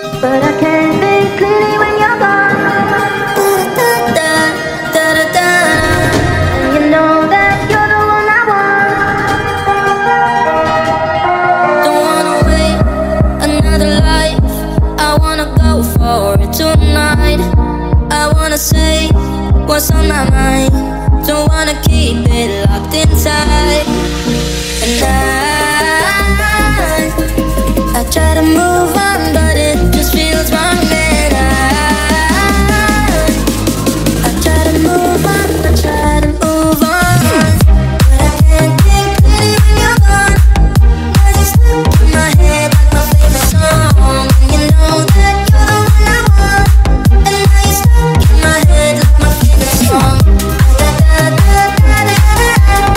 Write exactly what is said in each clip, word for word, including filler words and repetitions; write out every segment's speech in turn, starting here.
but I can't think clearly when you're gone. And you know that you're the one I want. Don't wanna wait another life, I wanna go for it tonight. I wanna say what's on my mind, don't wanna keep it locked inside. And I, I try to move on, but it just feels wrong. And I, I try to move on, I try to move on, but I can't think clearly when you're gone. Cause you're stuck in my head like my favorite song. And you know that you're the one I want, and now you're stuck in my head like my favorite song. Da, da, da, da, da, da.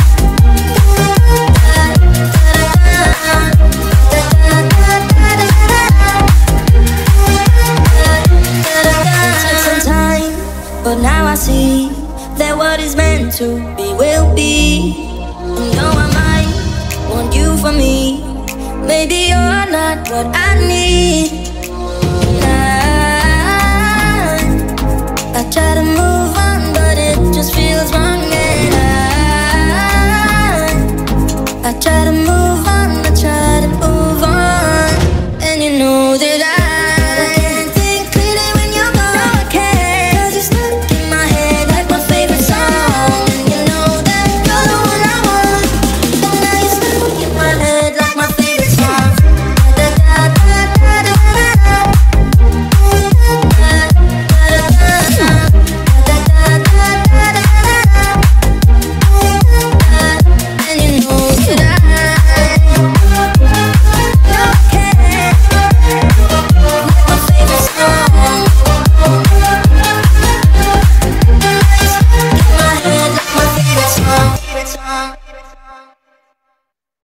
But now I see that what is meant to be will be. And though I might want you for me, maybe you're not what I need. And I, I try to move on, but it just feels wrong. And I, I try to move on, I try to move on, and you know that I song.